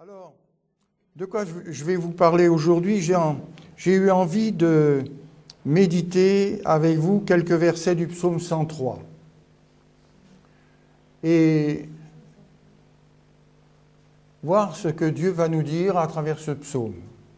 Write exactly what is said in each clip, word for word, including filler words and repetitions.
Alors, de quoi je vais vous parler aujourd'hui? J'ai en, j'ai eu envie de méditer avec vous quelques versets du psaume cent trois. Et voir ce que Dieu va nous dire à travers ce psaume.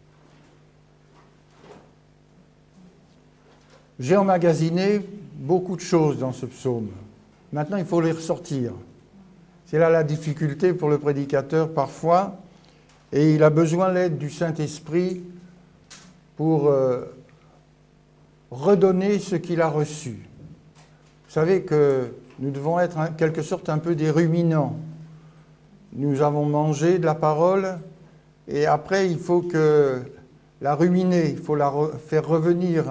J'ai emmagasiné beaucoup de choses dans ce psaume. Maintenant, il faut les ressortir. C'est là la difficulté pour le prédicateur parfois, et il a besoin de l'aide du Saint-Esprit pour euh, redonner ce qu'il a reçu. Vous savez que nous devons être en quelque sorte un peu des ruminants. Nous avons mangé de la parole, et après il faut que la ruminer, il faut la re- faire revenir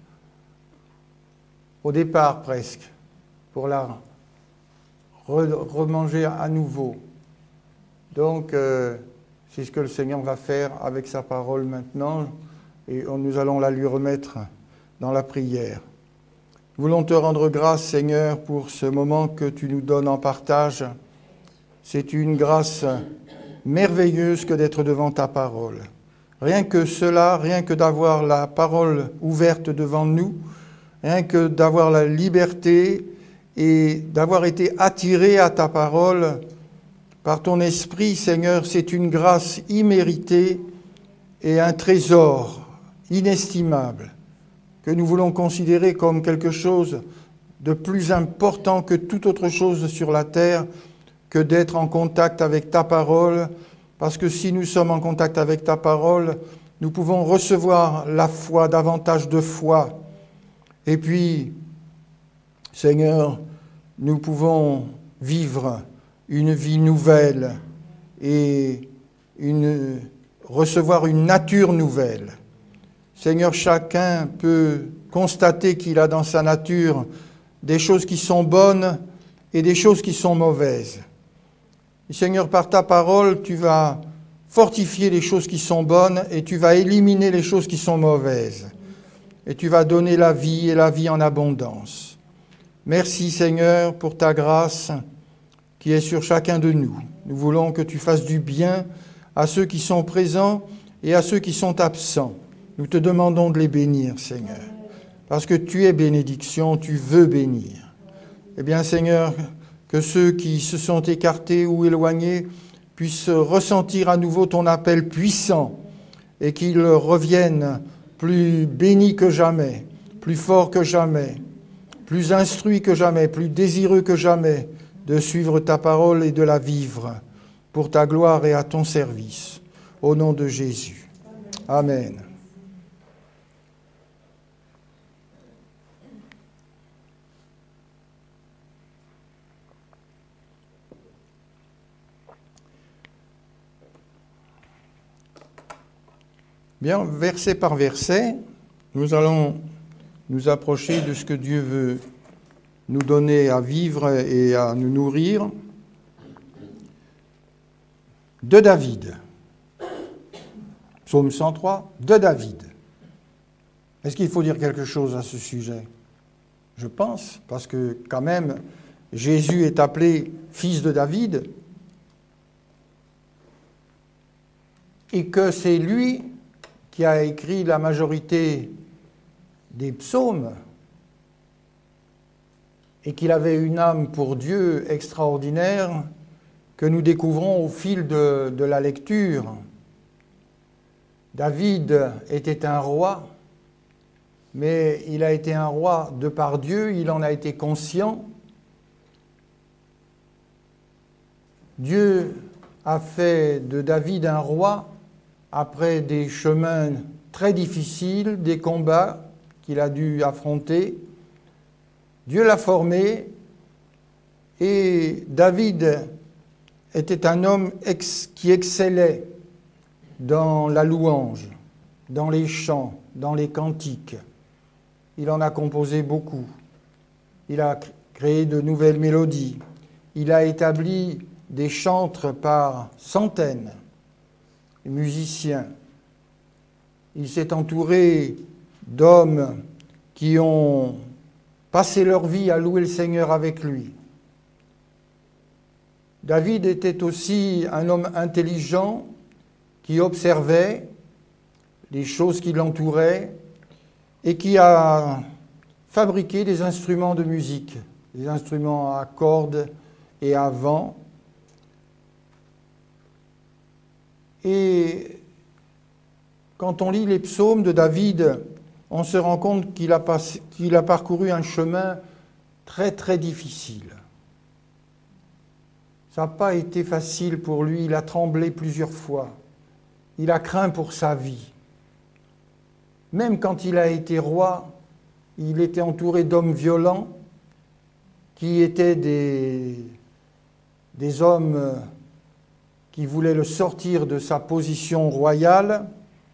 au départ presque, pour la re- remanger à nouveau. Donc, euh, c'est ce que le Seigneur va faire avec sa parole maintenant, et nous allons la lui remettre dans la prière. Nous voulons te rendre grâce, Seigneur, pour ce moment que tu nous donnes en partage. C'est une grâce merveilleuse que d'être devant ta parole. Rien que cela, rien que d'avoir la parole ouverte devant nous, rien que d'avoir la liberté et d'avoir été attiré à ta parole par ton esprit, Seigneur, c'est une grâce imméritée et un trésor inestimable que nous voulons considérer comme quelque chose de plus important que toute autre chose sur la terre, que d'être en contact avec ta parole, parce que si nous sommes en contact avec ta parole, nous pouvons recevoir la foi, davantage de foi. Et puis, Seigneur, nous pouvons vivre une vie nouvelle et une, recevoir une nature nouvelle. Seigneur, chacun peut constater qu'il a dans sa nature des choses qui sont bonnes et des choses qui sont mauvaises. Et Seigneur, par ta parole, tu vas fortifier les choses qui sont bonnes et tu vas éliminer les choses qui sont mauvaises. Et tu vas donner la vie et la vie en abondance. Merci, Seigneur, pour ta grâce qui est sur chacun de nous. Nous voulons que tu fasses du bien à ceux qui sont présents et à ceux qui sont absents. Nous te demandons de les bénir, Seigneur, parce que tu es bénédiction, tu veux bénir. Eh bien, Seigneur, que ceux qui se sont écartés ou éloignés puissent ressentir à nouveau ton appel puissant et qu'ils reviennent plus bénis que jamais, plus forts que jamais, plus instruits que jamais, plus désireux que jamais de suivre ta parole et de la vivre pour ta gloire et à ton service. Au nom de Jésus. Amen. Bien, verset par verset, nous allons nous approcher de ce que Dieu veut nous donner à vivre et à nous nourrir. De David. Psaume cent trois, de David. Est-ce qu'il faut dire quelque chose à ce sujet? Je pense, parce que quand même, Jésus est appelé fils de David, et que c'est lui qui a écrit la majorité des psaumes, et qu'il avait une âme pour Dieu extraordinaire que nous découvrons au fil de, de la lecture. David était un roi, mais il a été un roi de par Dieu, il en a été conscient. Dieu a fait de David un roi après des chemins très difficiles, des combats qu'il a dû affronter. Dieu l'a formé et David était un homme ex- qui excellait dans la louange, dans les chants, dans les cantiques. Il en a composé beaucoup. Il a créé de nouvelles mélodies. Il a établi des chantres par centaines, des musiciens. Il s'est entouré d'hommes qui ont passé leur vie à louer le Seigneur avec lui. David était aussi un homme intelligent qui observait les choses qui l'entouraient et qui a fabriqué des instruments de musique, des instruments à cordes et à vent. Et quand on lit les psaumes de David, on se rend compte qu'il a, passé, qu'il a parcouru un chemin très très difficile. Ça n'a pas été facile pour lui, il a tremblé plusieurs fois. Il a craint pour sa vie. Même quand il a été roi, il était entouré d'hommes violents qui étaient des, des hommes qui voulaient le sortir de sa position royale.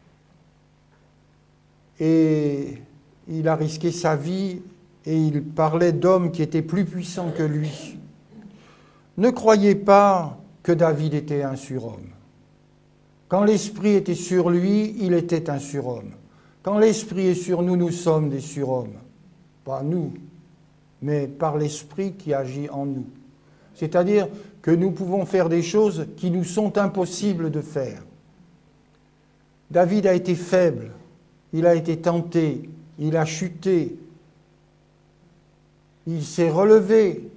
Et il a risqué sa vie et il parlait d'hommes qui étaient plus puissants que lui. Ne croyez pas que David était un surhomme. Quand l'Esprit était sur lui, il était un surhomme. Quand l'Esprit est sur nous, nous sommes des surhommes. Pas nous, mais par l'Esprit qui agit en nous. C'est-à-dire que nous pouvons faire des choses qui nous sont impossibles de faire. David a été faible, il a été tenté, il a chuté, il s'est relevé.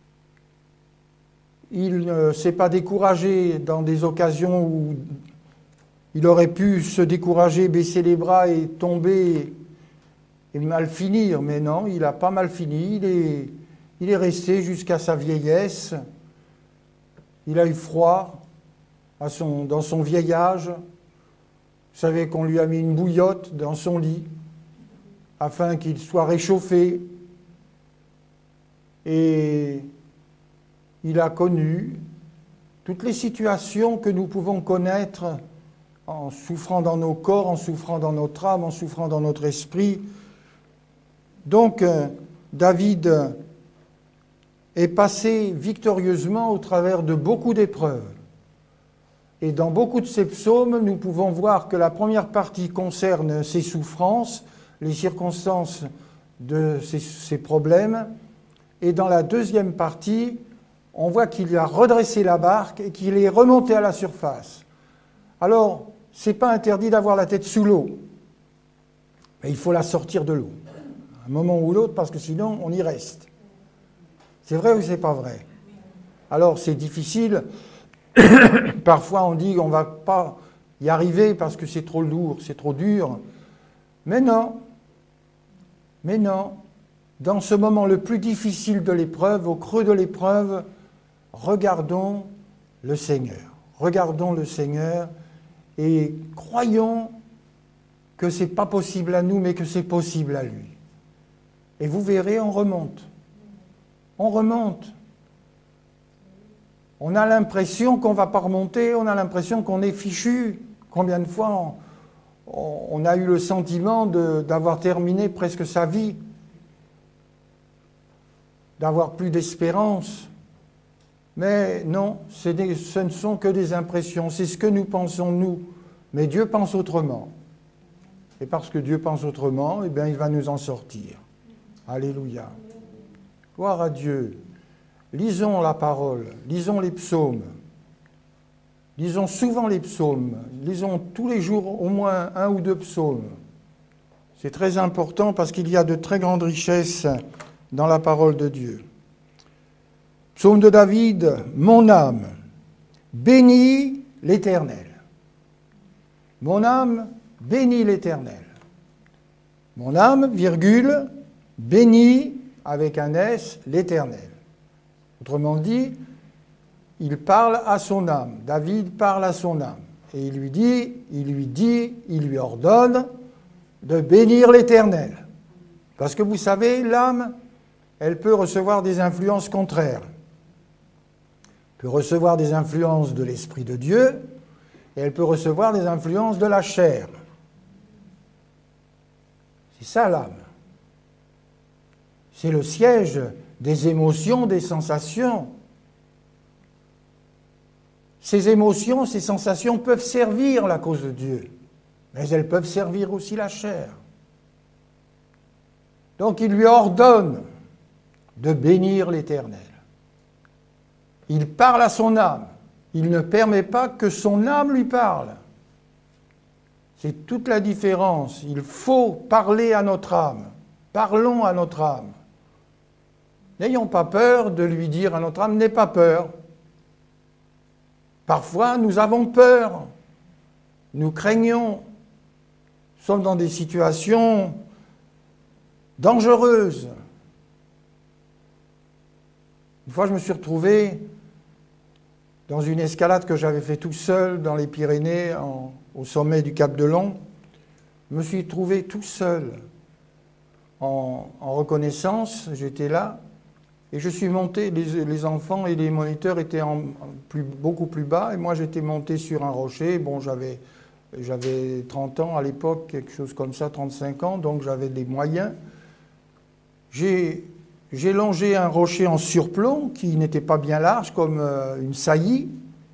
Il ne s'est pas découragé dans des occasions où il aurait pu se décourager, baisser les bras et tomber et mal finir. Mais non, il n'a pas mal fini. Il est, il est resté jusqu'à sa vieillesse. Il a eu froid à son, dans son vieil âge. Vous savez qu'on lui a mis une bouillotte dans son lit afin qu'il soit réchauffé. Et il a connu toutes les situations que nous pouvons connaître en souffrant dans nos corps, en souffrant dans notre âme, en souffrant dans notre esprit. Donc, David est passé victorieusement au travers de beaucoup d'épreuves. Et dans beaucoup de ces psaumes, nous pouvons voir que la première partie concerne ses souffrances, les circonstances de ses, ses problèmes, et dans la deuxième partie, on voit qu'il a redressé la barque et qu'il est remonté à la surface. Alors, ce n'est pas interdit d'avoir la tête sous l'eau, mais il faut la sortir de l'eau, à un moment ou l'autre, parce que sinon, on y reste. C'est vrai ou c'est pas vrai? Alors, c'est difficile. Parfois, on dit qu'on ne va pas y arriver parce que c'est trop lourd, c'est trop dur. Mais non, mais non. Dans ce moment le plus difficile de l'épreuve, au creux de l'épreuve, regardons le Seigneur. Regardons le Seigneur et croyons que ce n'est pas possible à nous, mais que c'est possible à lui. Et vous verrez, on remonte. On remonte. On a l'impression qu'on ne va pas remonter, on a l'impression qu'on est fichu. Combien de fois on, on a eu le sentiment de, d'avoir terminé presque sa vie, d'avoir plus d'espérance. Mais non, c'est des, ce ne sont que des impressions, c'est ce que nous pensons nous. Mais Dieu pense autrement. Et parce que Dieu pense autrement, eh bien, il va nous en sortir. Alléluia. Gloire à Dieu. Lisons la parole, lisons les psaumes. Lisons souvent les psaumes. Lisons tous les jours au moins un ou deux psaumes. C'est très important parce qu'il y a de très grandes richesses dans la parole de Dieu. Psaume de David, mon âme, bénis l'Éternel. Mon âme, bénis l'Éternel. Mon âme, virgule, bénis, avec un S, l'Éternel. Autrement dit, il parle à son âme. David parle à son âme. Et il lui dit, il lui dit, il lui ordonne de bénir l'Éternel. Parce que vous savez, l'âme, elle peut recevoir des influences contraires. Elle peut recevoir des influences de l'Esprit de Dieu et elle peut recevoir des influences de la chair. C'est ça l'âme. C'est le siège des émotions, des sensations. Ces émotions, ces sensations peuvent servir la cause de Dieu, mais elles peuvent servir aussi la chair. Donc il lui ordonne de bénir l'Éternel. Il parle à son âme. Il ne permet pas que son âme lui parle. C'est toute la différence. Il faut parler à notre âme. Parlons à notre âme. N'ayons pas peur de lui dire à notre âme, n'aie pas peur. Parfois, nous avons peur. Nous craignons. Nous sommes dans des situations dangereuses. Une fois, je me suis retrouvé dans une escalade que j'avais fait tout seul dans les Pyrénées, en, au sommet du Cap de Long. Je me suis trouvé tout seul en, en reconnaissance, j'étais là, et je suis monté, les, les enfants et les moniteurs étaient en, en plus, beaucoup plus bas, et moi j'étais monté sur un rocher. Bon, j'avais, j'avais trente ans à l'époque, quelque chose comme ça, trente-cinq ans, donc j'avais des moyens. J'ai... J'ai longé un rocher en surplomb qui n'était pas bien large, comme euh, une saillie.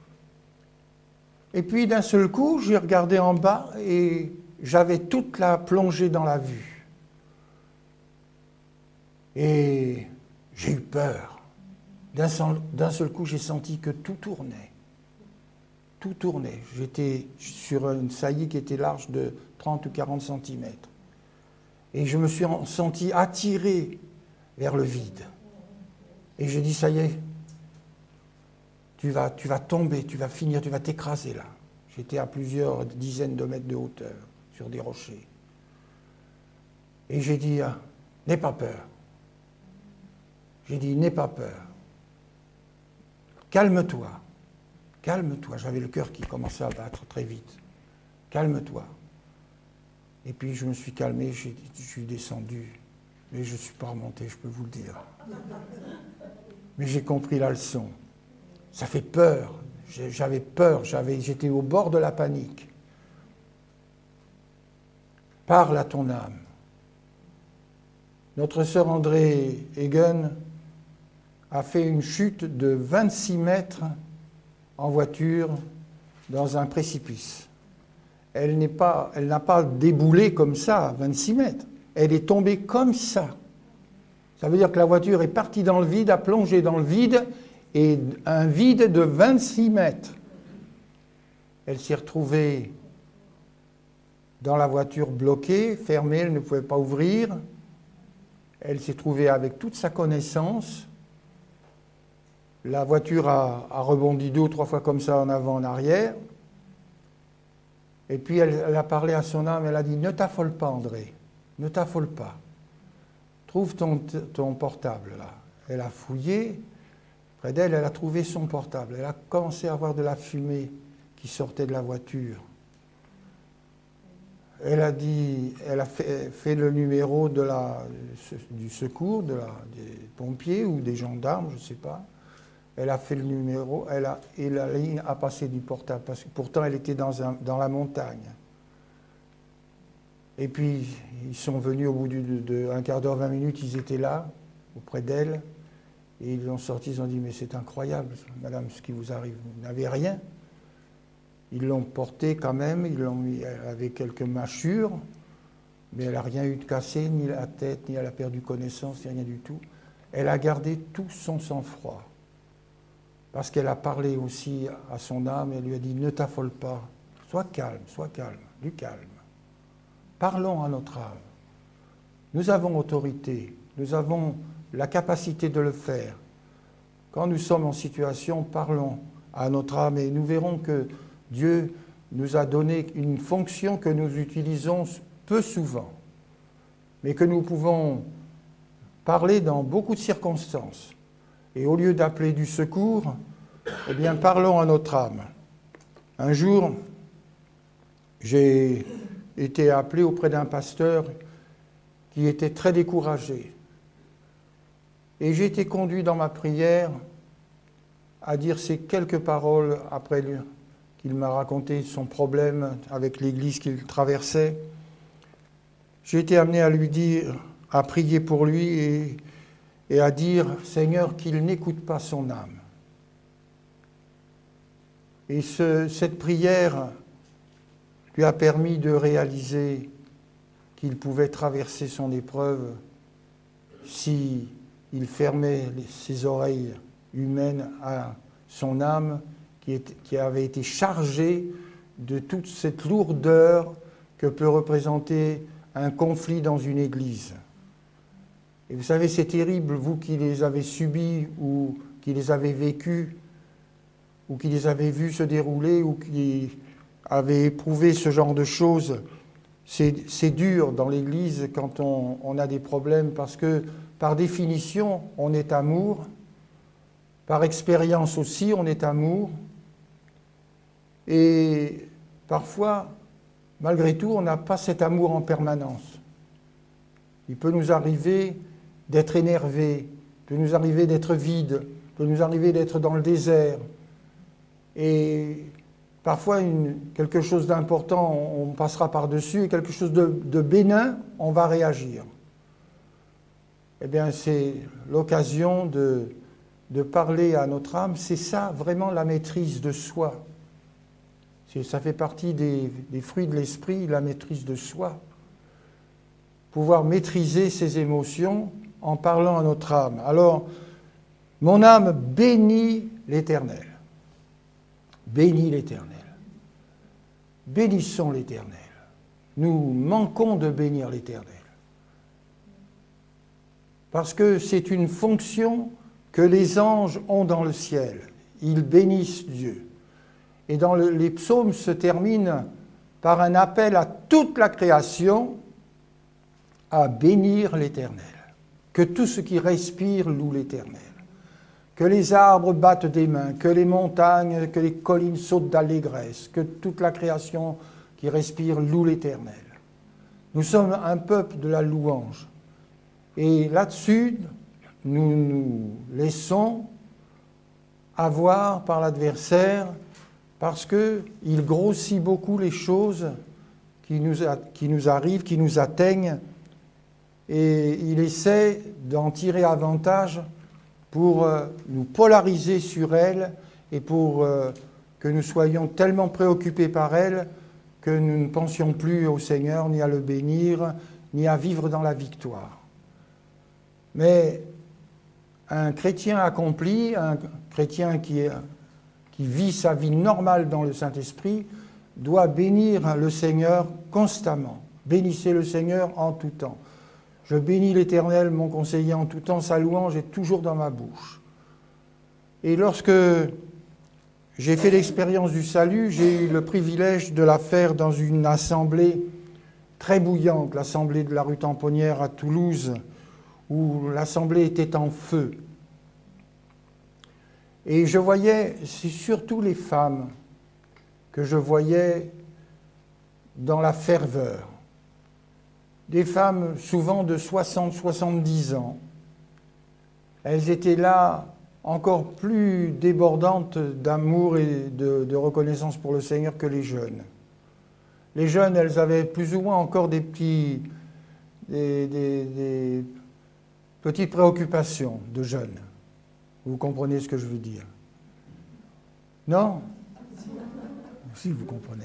Et puis d'un seul coup, j'ai regardé en bas et j'avais toute la plongée dans la vue. Et j'ai eu peur. D'un seul, d'un seul coup, j'ai senti que tout tournait. Tout tournait. J'étais sur une saillie qui était large de trente ou quarante centimètres. Et je me suis senti attiré vers le vide. Et j'ai dit, ça y est, tu vas, tu vas tomber, tu vas finir, tu vas t'écraser là. J'étais à plusieurs dizaines de mètres de hauteur, sur des rochers. Et j'ai dit, ah, n'aie pas peur. J'ai dit, n'aie pas peur. Calme-toi. Calme-toi. J'avais le cœur qui commençait à battre très vite. Calme-toi. Et puis je me suis calmé, je suis descendu. Mais je ne suis pas remonté, je peux vous le dire. Mais j'ai compris la leçon. Ça fait peur. J'avais peur, j'avais, j'étais au bord de la panique. Parle à ton âme. Notre sœur André Hagen a fait une chute de vingt-six mètres en voiture dans un précipice. Elle n'est pas, elle n'a pas déboulé comme ça à vingt-six mètres. Elle est tombée comme ça. Ça veut dire que la voiture est partie dans le vide, a plongé dans le vide, et un vide de vingt-six mètres. Elle s'est retrouvée dans la voiture bloquée, fermée, elle ne pouvait pas ouvrir. Elle s'est trouvée avec toute sa connaissance. La voiture a, a rebondi deux ou trois fois comme ça en avant, en arrière. Et puis elle, elle a parlé à son âme, elle a dit « Ne t'affole pas, André. Ne t'affole pas. Trouve ton, ton portable, là. » Elle a fouillé. Près d'elle, elle a trouvé son portable. Elle a commencé à avoir de la fumée qui sortait de la voiture. Elle a dit, elle a fait, fait le numéro de la, du secours, de la, des pompiers ou des gendarmes, je ne sais pas. Elle a fait le numéro, elle a, et la ligne a passé du portable, parce que pourtant elle était dans, un, dans la montagne. Et puis, ils sont venus au bout d'un de, de, quart d'heure, vingt minutes, ils étaient là, auprès d'elle, et ils l'ont sorti, ils ont dit, mais c'est incroyable, madame, ce qui vous arrive, vous n'avez rien. Ils l'ont portée quand même, ils l'ont mis, elle avait quelques mâchures, mais elle n'a rien eu de cassé, ni la tête, ni elle a perdu connaissance, ni rien du tout. Elle a gardé tout son sang-froid, parce qu'elle a parlé aussi à son âme, elle lui a dit, ne t'affole pas, sois calme, sois calme, du calme. Parlons à notre âme. Nous avons autorité, nous avons la capacité de le faire. Quand nous sommes en situation, parlons à notre âme et nous verrons que Dieu nous a donné une fonction que nous utilisons peu souvent, mais que nous pouvons parler dans beaucoup de circonstances. Et au lieu d'appeler du secours, eh bien, parlons à notre âme. Un jour, j'ai été appelé auprès d'un pasteur qui était très découragé. Et j'ai été conduit dans ma prière à dire ces quelques paroles après qu'il m'a raconté son problème avec l'église qu'il traversait. J'ai été amené à lui dire, à prier pour lui et, et à dire, Seigneur, qu'il n'écoute pas son âme. Et ce, cette prière lui a permis de réaliser qu'il pouvait traverser son épreuve si il fermait ses oreilles humaines à son âme qui, était, qui avait été chargée de toute cette lourdeur que peut représenter un conflit dans une église. Et vous savez, c'est terrible, vous qui les avez subis ou qui les avez vécus, ou qui les avez vus se dérouler, ou qui avez éprouvé ce genre de choses. C'est dur dans l'Église quand on, on a des problèmes, parce que par définition, on est amour, par expérience aussi, on est amour, et parfois, malgré tout, on n'a pas cet amour en permanence. Il peut nous arriver d'être énervé, il peut nous arriver d'être vide, il peut nous arriver d'être dans le désert. Et parfois, une, quelque chose d'important, on passera par-dessus, et quelque chose de, de bénin, on va réagir. Eh bien, c'est l'occasion de, de parler à notre âme. C'est ça, vraiment, la maîtrise de soi. Ça fait partie des, des fruits de l'esprit, la maîtrise de soi. Pouvoir maîtriser ses émotions en parlant à notre âme. Alors, mon âme bénit l'Éternel. Bénis l'Éternel. Bénissons l'Éternel. Nous manquons de bénir l'Éternel. Parce que c'est une fonction que les anges ont dans le ciel. Ils bénissent Dieu. Et dans le, les psaumes se terminent par un appel à toute la création à bénir l'Éternel. Que tout ce qui respire loue l'Éternel. Que les arbres battent des mains, que les montagnes, que les collines sautent d'allégresse, que toute la création qui respire loue l'Éternel. Nous sommes un peuple de la louange. Et là-dessus, nous nous laissons avoir par l'adversaire parce qu'il grossit beaucoup les choses qui nous, qui nous arrivent, qui nous atteignent, et il essaie d'en tirer avantage pour euh, nous polariser sur elles et pour euh, que nous soyons tellement préoccupés par elles que nous ne pensions plus au Seigneur, ni à le bénir, ni à vivre dans la victoire. Mais un chrétien accompli, un chrétien qui, est, qui vit sa vie normale dans le Saint-Esprit, doit bénir le Seigneur constamment. Bénissez le Seigneur en tout temps. Je bénis l'Éternel, mon conseiller, en tout temps, sa louange est toujours dans ma bouche. Et lorsque j'ai fait l'expérience du salut, j'ai eu le privilège de la faire dans une assemblée très bouillante, l'assemblée de la rue Tamponnière à Toulouse, où l'assemblée était en feu. Et je voyais, c'est surtout les femmes que je voyais dans la ferveur. Des femmes souvent de soixante à soixante-dix ans. Elles étaient là encore plus débordantes d'amour et de, de reconnaissance pour le Seigneur que les jeunes. Les jeunes, elles avaient plus ou moins encore des, petits, des, des, des petites préoccupations de jeunes. Vous comprenez ce que je veux dire? Non? Si, vous comprenez.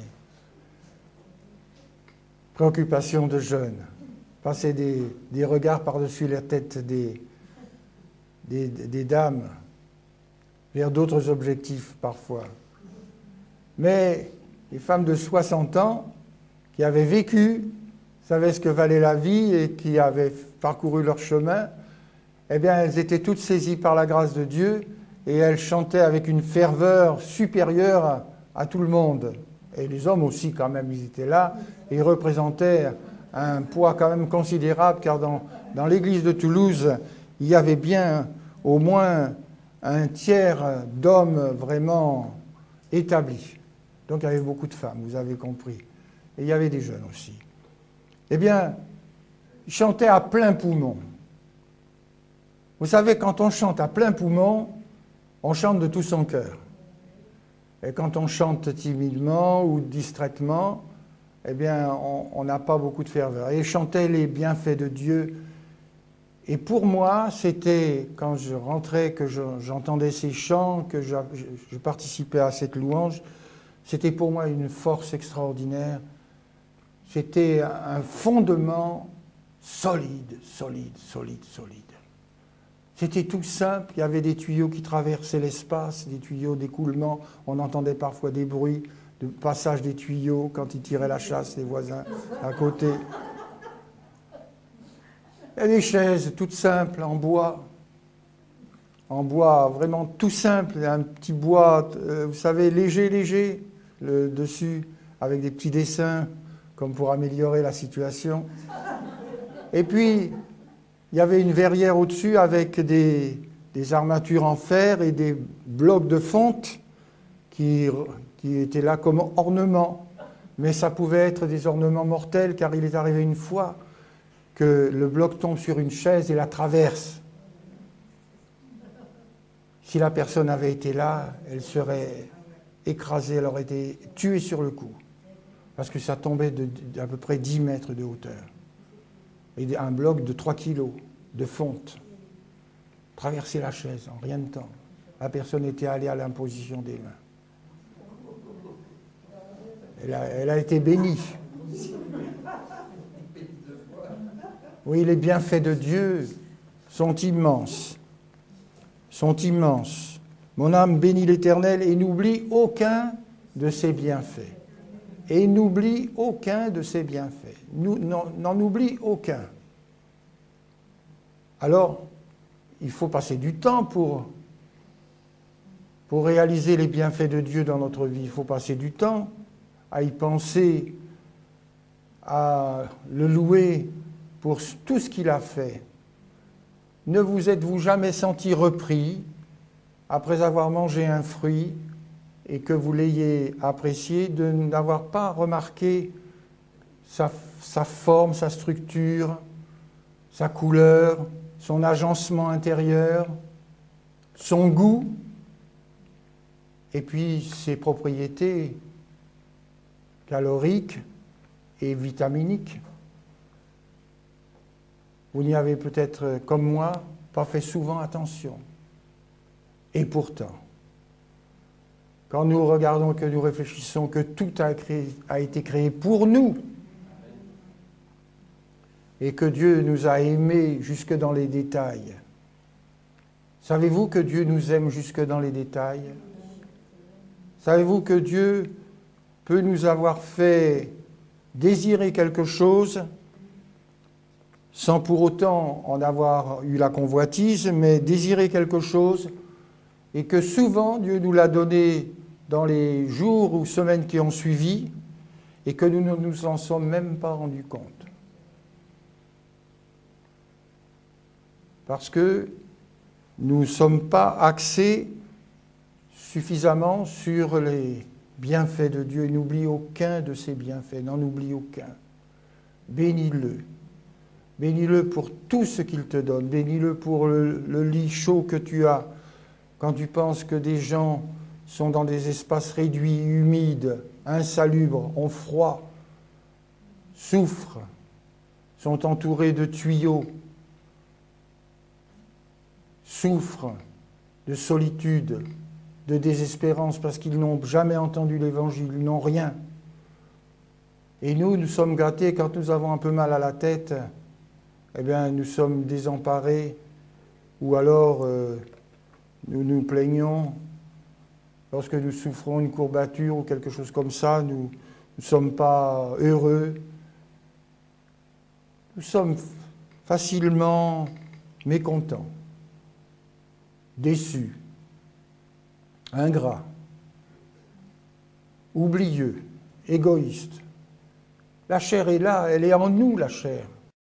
Préoccupations de jeunes. Passer des, des regards par-dessus la tête des, des, des dames vers d'autres objectifs parfois. Mais les femmes de soixante ans qui avaient vécu, savaient ce que valait la vie et qui avaient parcouru leur chemin, eh bien elles étaient toutes saisies par la grâce de Dieu et elles chantaient avec une ferveur supérieure à, à tout le monde. Et les hommes aussi quand même, ils étaient là et ils représentaient un poids quand même considérable, car dans, dans l'église de Toulouse, il y avait bien au moins un tiers d'hommes vraiment établis. Donc il y avait beaucoup de femmes, vous avez compris. Et il y avait des jeunes aussi. Eh bien, ils chantaient à plein poumon. Vous savez, quand on chante à plein poumon, on chante de tout son cœur. Et quand on chante timidement ou distraitement, eh bien, on n'a pas beaucoup de ferveur. Et ils chantaient les bienfaits de Dieu. Et pour moi, c'était, quand je rentrais, que j'entendais ces chants, que je, je, je participais à cette louange, c'était pour moi une force extraordinaire. C'était un fondement solide, solide, solide, solide. C'était tout simple, il y avait des tuyaux qui traversaient l'espace, des tuyaux d'écoulement, on entendait parfois des bruits, de passage des tuyaux quand ils tiraient la chasse, les voisins à côté. Il y a des chaises toutes simples, en bois, en bois vraiment tout simple, un petit bois, euh, vous savez, léger, léger, le dessus, avec des petits dessins, comme pour améliorer la situation. Et puis, il y avait une verrière au-dessus avec des, des armatures en fer et des blocs de fonte qui, qui étaient là comme ornement. Mais ça pouvait être des ornements mortels, car il est arrivé une fois que le bloc tombe sur une chaise et la traverse. Si la personne avait été là, elle serait écrasée, elle aurait été tuée sur le coup. Parce que ça tombait d'à peu près dix mètres de hauteur. Et un bloc de trois kilos de fonte. Traverser la chaise en rien de temps. La personne était allée à l'imposition des mains. Elle a, elle a été bénie. Oui, les bienfaits de Dieu sont immenses. Sont immenses. Mon âme bénit l'Éternel et n'oublie aucun de ses bienfaits. Et n'oublie aucun de ses bienfaits. N'en oublie aucun. Alors, il faut passer du temps pour, pour réaliser les bienfaits de Dieu dans notre vie. Il faut passer du temps à y penser, à le louer pour tout ce qu'il a fait. Ne vous êtes-vous jamais senti repris après avoir mangé un fruit et que vous l'ayez apprécié, de n'avoir pas remarqué sa, sa forme, sa structure, sa couleur, son agencement intérieur, son goût, et puis ses propriétés caloriques et vitaminiques. Vous n'y avez peut-être, comme moi, pas fait souvent attention. Et pourtant, quand nous regardons, que nous réfléchissons que tout a, créé, a été créé pour nous, et que Dieu nous a aimés jusque dans les détails. Savez-vous que Dieu nous aime jusque dans les détails? Savez-vous que Dieu peut nous avoir fait désirer quelque chose sans pour autant en avoir eu la convoitise, mais désirer quelque chose, et que souvent Dieu nous l'a donné dans les jours ou semaines qui ont suivi, et que nous ne nous en sommes même pas rendus compte. Parce que nous ne sommes pas axés suffisamment sur les bienfaits de Dieu. N'oublie aucun de ses bienfaits, n'en oublie aucun. Bénis-le. Bénis-le pour tout ce qu'il te donne. Bénis-le pour le, le lit chaud que tu as quand tu penses que des gens sont dans des espaces réduits, humides, insalubres, ont froid, souffrent, sont entourés de tuyaux, souffrent de solitude, de désespérance, parce qu'ils n'ont jamais entendu l'Évangile, ils n'ont rien. Et nous, nous sommes gâtés quand nous avons un peu mal à la tête, eh bien, nous sommes désemparés, ou alors euh, nous nous plaignons. Lorsque nous souffrons une courbature ou quelque chose comme ça, nous ne sommes pas heureux. Nous sommes facilement mécontents, déçus, ingrats, oublieux, égoïstes. La chair est là, elle est en nous, la chair.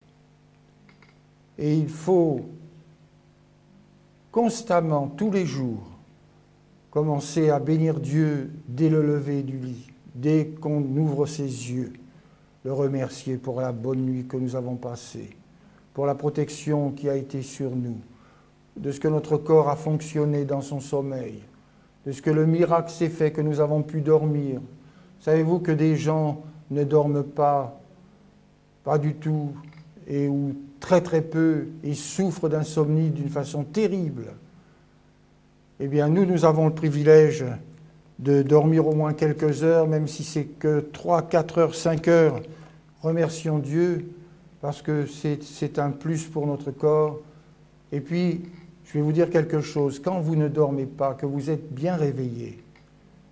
Et il faut constamment, tous les jours, commencer à bénir Dieu dès le lever du lit, dès qu'on ouvre ses yeux, le remercier pour la bonne nuit que nous avons passée, pour la protection qui a été sur nous, de ce que notre corps a fonctionné dans son sommeil, de ce que le miracle s'est fait, que nous avons pu dormir. Savez-vous que des gens ne dorment pas, pas du tout, et ou très très peu, et souffrent d'insomnie d'une façon terrible? Eh bien, nous, nous avons le privilège de dormir au moins quelques heures, même si c'est que trois, quatre heures, cinq heures. Remercions Dieu, parce que c'est un plus pour notre corps. Et puis, je vais vous dire quelque chose. Quand vous ne dormez pas, que vous êtes bien réveillé,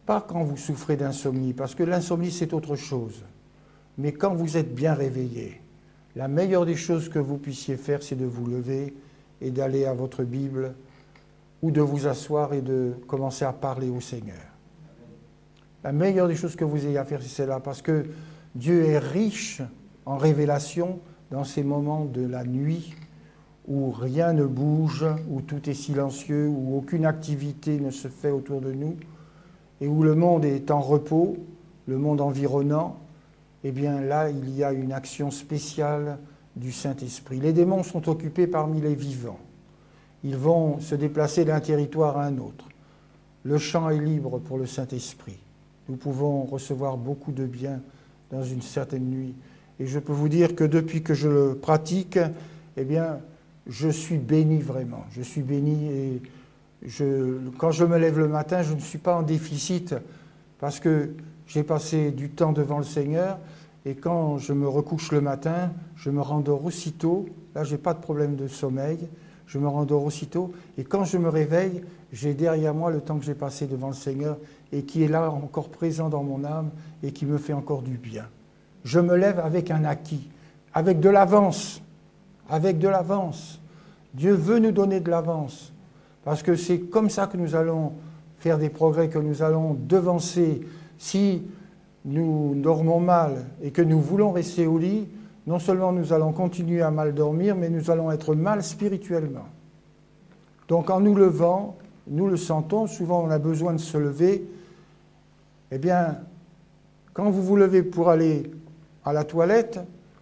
Pas quand vous souffrez d'insomnie, parce que l'insomnie c'est autre chose. Mais quand vous êtes bien réveillé, la meilleure des choses que vous puissiez faire, c'est de vous lever et d'aller à votre Bible ou de vous asseoir et de commencer à parler au Seigneur. La meilleure des choses que vous ayez à faire, c'est celle-là, parce que Dieu est riche en révélation dans ces moments de la nuit où rien ne bouge, où tout est silencieux, où aucune activité ne se fait autour de nous, et où le monde est en repos, le monde environnant. Eh bien là, il y a une action spéciale du Saint-Esprit. Les démons sont occupés parmi les vivants. Ils vont se déplacer d'un territoire à un autre. Le champ est libre pour le Saint-Esprit. Nous pouvons recevoir beaucoup de bien dans une certaine nuit. Et je peux vous dire que depuis que je le pratique, eh bien, je suis béni vraiment. Je suis béni et je, quand je me lève le matin, je ne suis pas en déficit parce que j'ai passé du temps devant le Seigneur et quand je me recouche le matin, je me rendors aussitôt. Là, je n'ai pas de problème de sommeil. Je me rendors aussitôt et quand je me réveille, j'ai derrière moi le temps que j'ai passé devant le Seigneur et qui est là encore présent dans mon âme et qui me fait encore du bien. Je me lève avec un acquis, avec de l'avance, avec de l'avance. Dieu veut nous donner de l'avance parce que c'est comme ça que nous allons faire des progrès, que nous allons devancer. Si nous dormons mal et que nous voulons rester au lit, non seulement nous allons continuer à mal dormir, mais nous allons être mal spirituellement. Donc en nous levant, nous le sentons, souvent on a besoin de se lever, eh bien, quand vous vous levez pour aller à la toilette,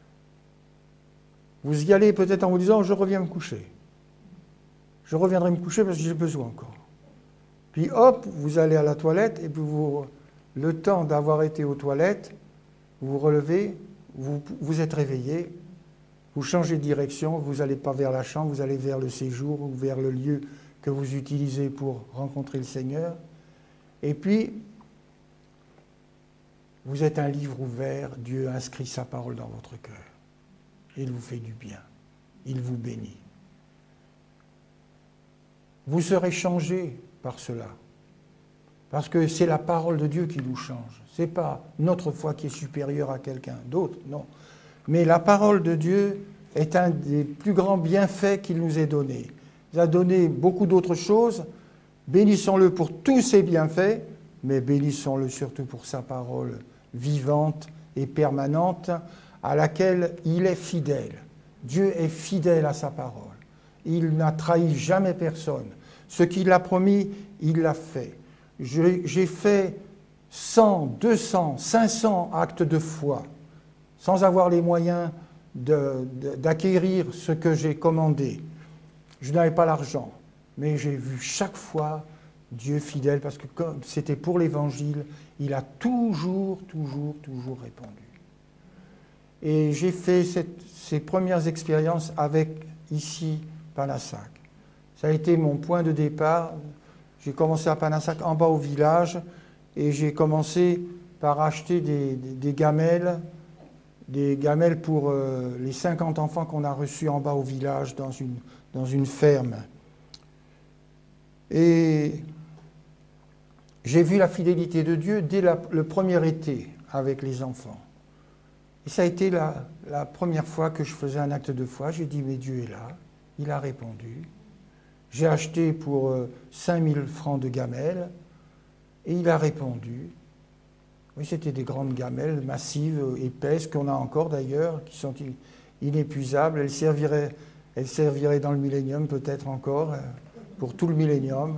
vous y allez peut-être en vous disant « je reviens me coucher ». Je reviendrai me coucher parce que j'ai besoin encore. Puis hop, vous allez à la toilette et puis vous, le temps d'avoir été aux toilettes, vous vous relevez, vous, vous êtes réveillé, vous changez de direction, vous n'allez pas vers la chambre, vous allez vers le séjour ou vers le lieu que vous utilisez pour rencontrer le Seigneur. Et puis, vous êtes un livre ouvert, Dieu inscrit sa parole dans votre cœur. Il vous fait du bien, il vous bénit. Vous serez changé par cela, parce que c'est la parole de Dieu qui nous change. Ce n'est pas notre foi qui est supérieure à quelqu'un d'autre, non. Mais la parole de Dieu est un des plus grands bienfaits qu'il nous ait donné. Il a donné beaucoup d'autres choses. Bénissons-le pour tous ses bienfaits, mais bénissons-le surtout pour sa parole vivante et permanente à laquelle il est fidèle. Dieu est fidèle à sa parole. Il n'a trahi jamais personne. Ce qu'il a promis, il l'a fait. J'ai fait cent, deux cents, cinq cents actes de foi sans avoir les moyens d'acquérir ce que j'ai commandé. Je n'avais pas l'argent, mais j'ai vu chaque fois Dieu fidèle parce que comme c'était pour l'Évangile, il a toujours, toujours, toujours répondu. Et j'ai fait cette, ces premières expériences avec, ici, Panassac. Ça a été mon point de départ. J'ai commencé à Panassac, en bas au village, et j'ai commencé par acheter des, des, des gamelles, des gamelles pour euh, les cinquante enfants qu'on a reçus en bas au village, dans une, dans une ferme. Et j'ai vu la fidélité de Dieu dès la, le premier été avec les enfants. Et ça a été la, la première fois que je faisais un acte de foi. J'ai dit, mais Dieu est là. Il a répondu. J'ai acheté pour euh, cinq mille francs de gamelles et il a répondu. Oui, c'était des grandes gamelles massives, épaisses, qu'on a encore d'ailleurs, qui sont inépuisables. Elles serviraient, elles serviraient dans le millénium peut-être encore, pour tout le millénium.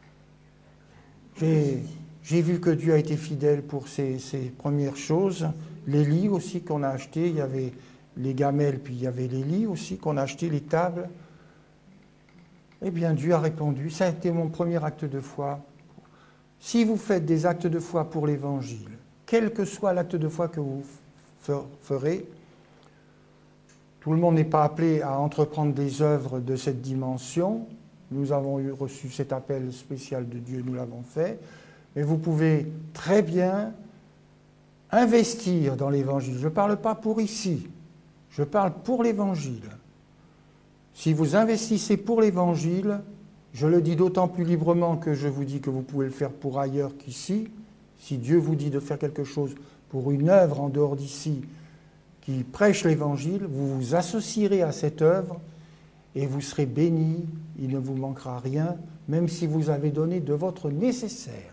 J'ai vu que Dieu a été fidèle pour ces, ces premières choses. Les lits aussi qu'on a achetés, il y avait les gamelles, puis il y avait les lits aussi qu'on a achetés, les tables. Eh bien, Dieu a répondu. Ça a été mon premier acte de foi. Si vous faites des actes de foi pour l'Évangile, quel que soit l'acte de foi que vous ferez, tout le monde n'est pas appelé à entreprendre des œuvres de cette dimension. Nous avons eu, reçu cet appel spécial de Dieu, nous l'avons fait. Mais vous pouvez très bien investir dans l'Évangile. Je ne parle pas pour ici, je parle pour l'Évangile. Si vous investissez pour l'Évangile, je le dis d'autant plus librement que je vous dis que vous pouvez le faire pour ailleurs qu'ici, Si Dieu vous dit de faire quelque chose pour une œuvre en dehors d'ici qui prêche l'Évangile, vous vous associerez à cette œuvre et vous serez bénis, il ne vous manquera rien, même si vous avez donné de votre nécessaire.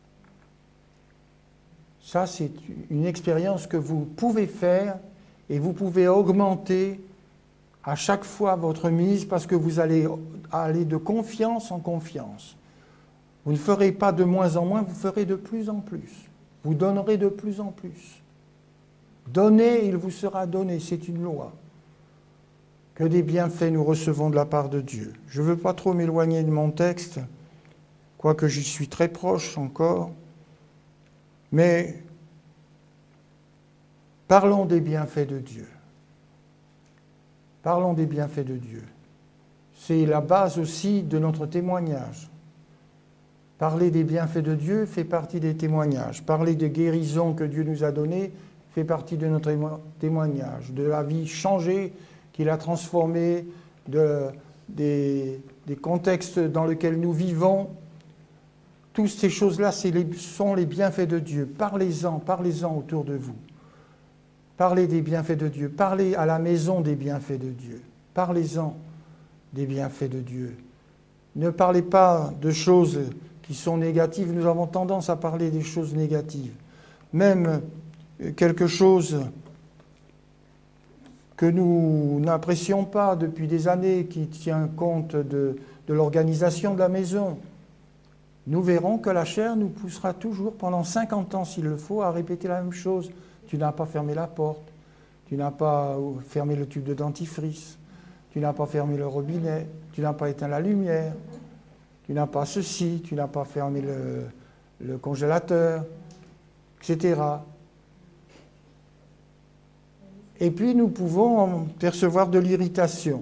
Ça, c'est une expérience que vous pouvez faire et vous pouvez augmenter à chaque fois votre mise parce que vous allez aller de confiance en confiance. Vous ne ferez pas de moins en moins, vous ferez de plus en plus. Vous donnerez de plus en plus. Donnez, il vous sera donné, c'est une loi. Que des bienfaits nous recevons de la part de Dieu. Je ne veux pas trop m'éloigner de mon texte, quoique j'y suis très proche encore, mais parlons des bienfaits de Dieu. Parlons des bienfaits de Dieu. C'est la base aussi de notre témoignage. Parler des bienfaits de Dieu fait partie des témoignages. Parler des guérisons que Dieu nous a données fait partie de notre témoignage. De la vie changée qu'il a transformée, de, des, des contextes dans lesquels nous vivons. Toutes ces choses-là les, sont les bienfaits de Dieu. Parlez-en, parlez-en autour de vous. Parlez des bienfaits de Dieu. Parlez à la maison des bienfaits de Dieu. Parlez-en des bienfaits de Dieu. Ne parlez pas de choses qui sont négatives. Nous avons tendance à parler des choses négatives. Même quelque chose que nous n'apprécions pas depuis des années, qui tient compte de, de l'organisation de la maison. Nous verrons que la chair nous poussera toujours, pendant cinquante ans s'il le faut, à répéter la même chose. Tu n'as pas fermé la porte, tu n'as pas fermé le tube de dentifrice, tu n'as pas fermé le robinet, tu n'as pas éteint la lumière, tu n'as pas ceci, tu n'as pas fermé le, le congélateur, et cetera. Et puis nous pouvons percevoir de l'irritation.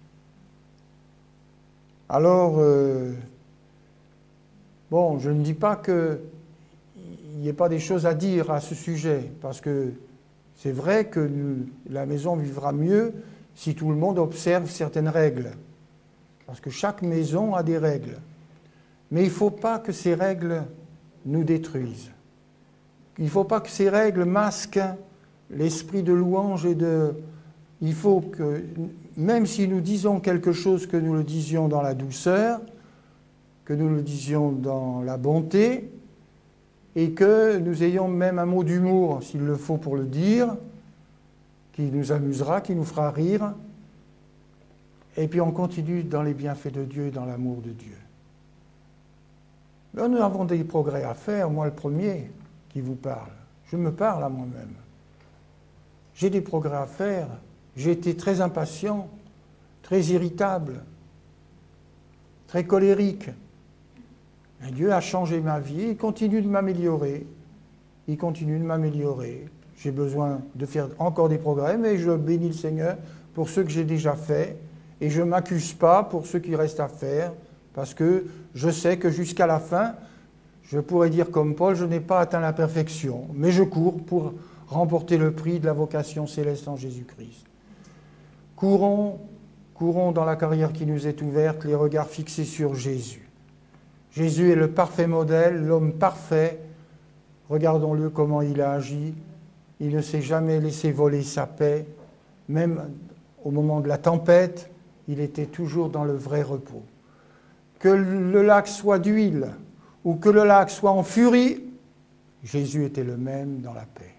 Alors, euh, bon, je ne dis pas qu'il n'y ait pas des choses à dire à ce sujet, parce que c'est vrai que nous, la maison vivra mieux si tout le monde observe certaines règles. Parce que chaque maison a des règles. Mais il ne faut pas que ces règles nous détruisent. Il ne faut pas que ces règles masquent l'esprit de louange et de... Il faut que, même si nous disons quelque chose, que nous le disions dans la douceur, que nous le disions dans la bonté, et que nous ayons même un mot d'humour, s'il le faut pour le dire, qui nous amusera, qui nous fera rire, et puis on continue dans les bienfaits de Dieu et dans l'amour de Dieu. Mais nous avons des progrès à faire, moi le premier qui vous parle. Je me parle à moi-même. J'ai des progrès à faire. J'ai été très impatient, très irritable, très colérique. Et Dieu a changé ma vie, il continue de m'améliorer. Il continue de m'améliorer. J'ai besoin de faire encore des progrès, mais je bénis le Seigneur pour ceux que j'ai déjà faits. Et je ne m'accuse pas pour ceux qui restent à faire, parce que je sais que jusqu'à la fin, je pourrais dire comme Paul, je n'ai pas atteint la perfection, mais je cours pour remporter le prix de la vocation céleste en Jésus-Christ. Courons, courons dans la carrière qui nous est ouverte, les regards fixés sur Jésus. Jésus est le parfait modèle, l'homme parfait. Regardons-le comment il a agi. Il ne s'est jamais laissé voler sa paix. Même au moment de la tempête, il était toujours dans le vrai repos. Que le lac soit d'huile ou que le lac soit en furie, Jésus était le même dans la paix.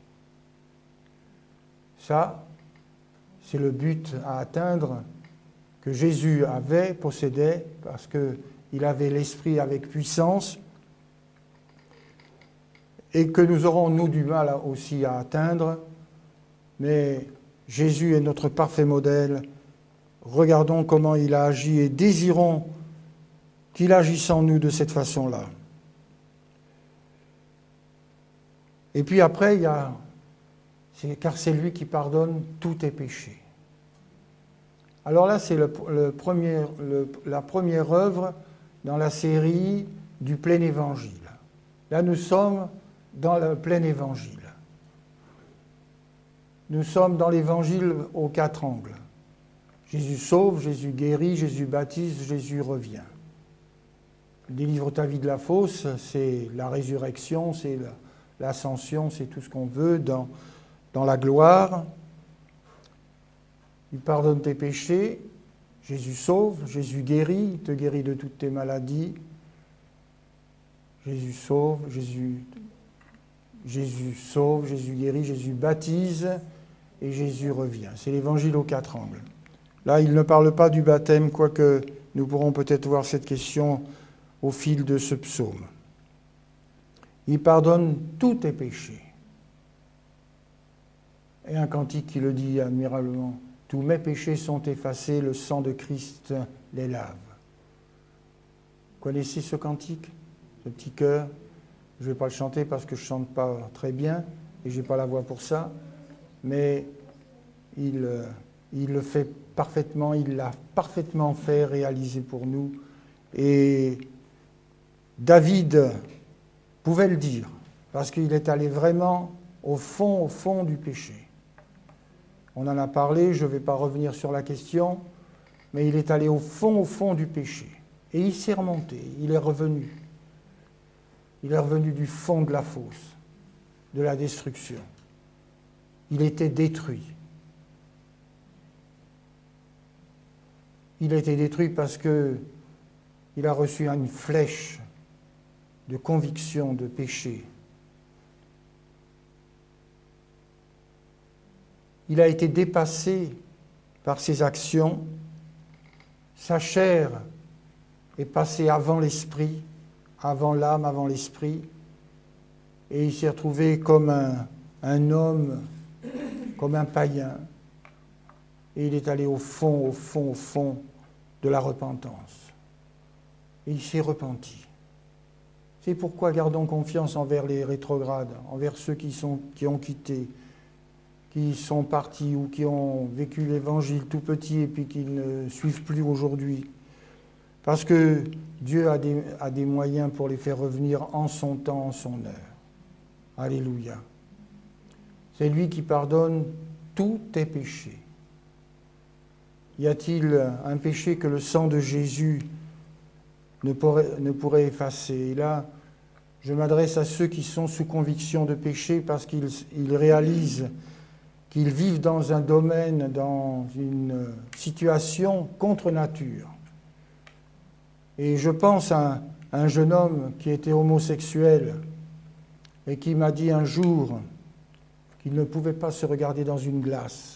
Ça, c'est le but à atteindre que Jésus avait, possédait, parce qu'il avait l'esprit avec puissance et que nous aurons, nous, du mal aussi à atteindre. Mais Jésus est notre parfait modèle. Regardons comment il a agi et désirons qu'il agisse en nous de cette façon-là. Et puis après, il y a... car c'est lui qui pardonne tous tes péchés. Alors là, c'est le, le premier, le, la première œuvre dans la série du plein évangile. Là, nous sommes dans le plein évangile. Nous sommes dans l'évangile aux quatre angles. Jésus sauve, Jésus guérit, Jésus baptise, Jésus revient. Délivre ta vie de la fosse, c'est la résurrection, c'est la, l'ascension, c'est tout ce qu'on veut dans, dans la gloire. Il pardonne tes péchés, Jésus sauve, Jésus guérit, il te guérit de toutes tes maladies. Jésus sauve, Jésus, Jésus sauve, Jésus guérit, Jésus baptise et Jésus revient. C'est l'évangile aux quatre angles. Là, il ne parle pas du baptême, quoique nous pourrons peut-être voir cette question au fil de ce psaume. Il pardonne tous tes péchés. Et un cantique qui le dit admirablement. Tous mes péchés sont effacés, le sang de Christ les lave. Vous connaissez ce cantique, ce petit chœur? Je ne vais pas le chanter parce que je ne chante pas très bien et je n'ai pas la voix pour ça, mais il, il le fait parfaitement, il l'a parfaitement fait, réalisé pour nous. Et David pouvait le dire, parce qu'il est allé vraiment au fond, au fond du péché. On en a parlé, je ne vais pas revenir sur la question, mais il est allé au fond, au fond du péché. Et il s'est remonté, il est revenu. Il est revenu du fond de la fosse, de la destruction. Il était détruit. Il a été détruit parce qu'il a reçu une flèche de conviction, de péché. Il a été dépassé par ses actions. Sa chair est passée avant l'esprit, avant l'âme, avant l'esprit. Et il s'est retrouvé comme un, un homme, comme un païen. Et il est allé au fond, au fond, au fond de la repentance. Et il s'est repenti. C'est pourquoi gardons confiance envers les rétrogrades, envers ceux qui, sont, qui ont quitté, qui sont partis ou qui ont vécu l'Évangile tout petit et puis qui ne suivent plus aujourd'hui. Parce que Dieu a des, a des moyens pour les faire revenir en son temps, en son heure. Alléluia. C'est lui qui pardonne tous tes péchés. Y a-t-il un péché que le sang de Jésus ne pourrait, ne pourrait effacer? Et là, je m'adresse à ceux qui sont sous conviction de péché parce qu'ils ils réalisent qu'ils vivent dans un domaine, dans une situation contre nature. Et je pense à un, un jeune homme qui était homosexuel et qui m'a dit un jour qu'il ne pouvait pas se regarder dans une glace.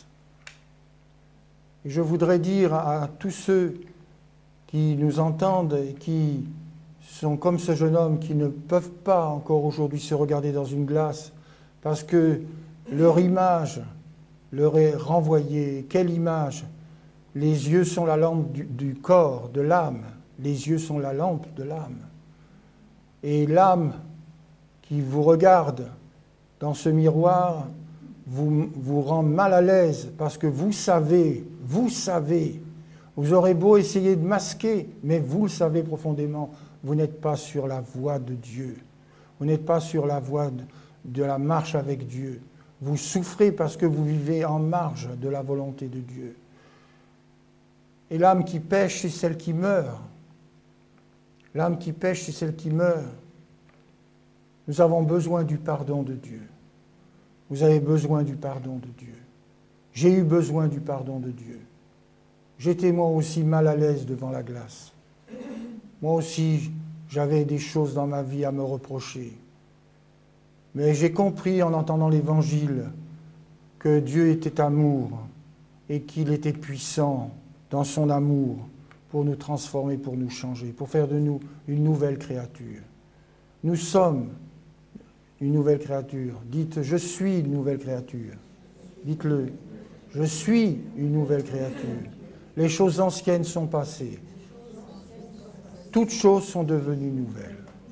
Et je voudrais dire à tous ceux qui nous entendent et qui sont comme ce jeune homme, qui ne peuvent pas encore aujourd'hui se regarder dans une glace parce que leur image leur est renvoyée. Quelle image? Les yeux sont la lampe du, du corps, de l'âme. Les yeux sont la lampe de l'âme. Et l'âme qui vous regarde dans ce miroir vous, vous rend mal à l'aise parce que vous savez, vous savez, vous aurez beau essayer de masquer, mais vous le savez profondément, vous n'êtes pas sur la voie de Dieu. Vous n'êtes pas sur la voie de, de la marche avec Dieu. Vous souffrez parce que vous vivez en marge de la volonté de Dieu. Et l'âme qui pêche, c'est celle qui meurt. L'âme qui pêche, c'est celle qui meurt. Nous avons besoin du pardon de Dieu. Vous avez besoin du pardon de Dieu. J'ai eu besoin du pardon de Dieu. J'étais moi aussi mal à l'aise devant la glace. Moi aussi, j'avais des choses dans ma vie à me reprocher. Mais j'ai compris en entendant l'Évangile que Dieu était amour et qu'il était puissant dans son amour pour nous transformer, pour nous changer, pour faire de nous une nouvelle créature. Nous sommes une nouvelle créature. Dites, je suis une nouvelle créature. Dites-le, je suis une nouvelle créature. Les choses anciennes sont passées. Toutes choses sont devenues nouvelles.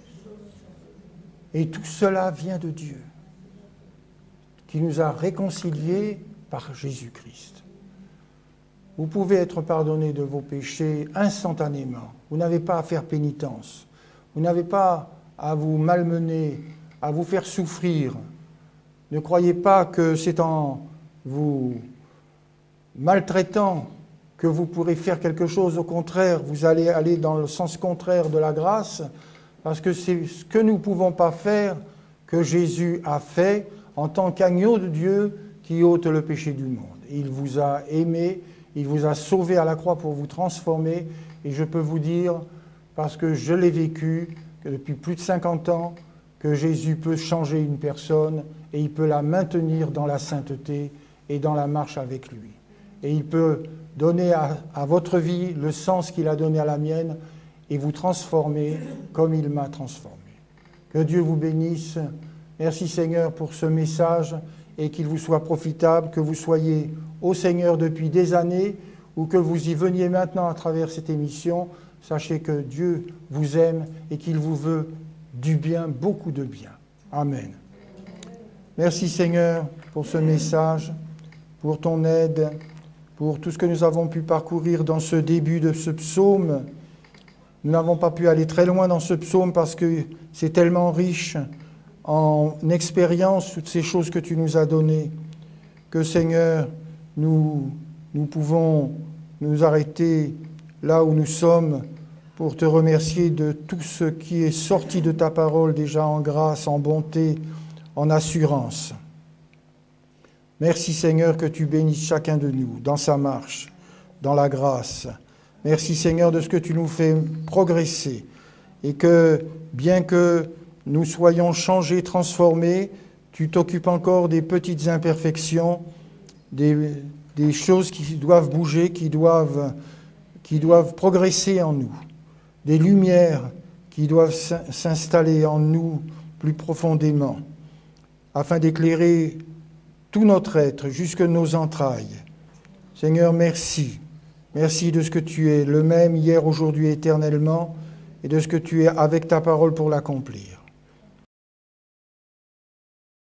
Et tout cela vient de Dieu, qui nous a réconciliés par Jésus-Christ. Vous pouvez être pardonné de vos péchés instantanément. Vous n'avez pas à faire pénitence. Vous n'avez pas à vous malmener, à vous faire souffrir. Ne croyez pas que c'est en vous maltraitant que vous pourrez faire quelque chose. Au contraire, vous allez aller dans le sens contraire de la grâce, parce que c'est ce que nous ne pouvons pas faire que Jésus a fait en tant qu'agneau de Dieu qui ôte le péché du monde. Il vous a aimé, il vous a sauvé à la croix pour vous transformer, et je peux vous dire, parce que je l'ai vécu, que depuis plus de cinquante ans, que Jésus peut changer une personne et il peut la maintenir dans la sainteté et dans la marche avec lui. Et il peut donner à, à votre vie le sens qu'il a donné à la mienne et vous transformer comme il m'a transformé. Que Dieu vous bénisse. Merci Seigneur pour ce message et qu'il vous soit profitable, que vous soyez au Seigneur depuis des années ou que vous y veniez maintenant à travers cette émission. Sachez que Dieu vous aime et qu'il vous veut du bien, beaucoup de bien. Amen. Merci Seigneur pour ce message, pour ton aide, pour tout ce que nous avons pu parcourir dans ce début de ce psaume. Nous n'avons pas pu aller très loin dans ce psaume parce que c'est tellement riche en expérience, toutes ces choses que tu nous as données, que Seigneur, nous, nous pouvons nous arrêter là où nous sommes pour te remercier de tout ce qui est sorti de ta parole déjà en grâce, en bonté, en assurance. Merci Seigneur que tu bénisses chacun de nous dans sa marche, dans la grâce. Merci Seigneur de ce que tu nous fais progresser et que bien que nous soyons changés, transformés, tu t'occupes encore des petites imperfections, des, des choses qui doivent bouger, qui doivent, qui doivent progresser en nous, des lumières qui doivent s'installer en nous plus profondément, afin d'éclairer tout notre être, jusque nos entrailles. Seigneur, merci. Merci de ce que tu es, le même hier, aujourd'hui, éternellement, et de ce que tu es avec ta parole pour l'accomplir.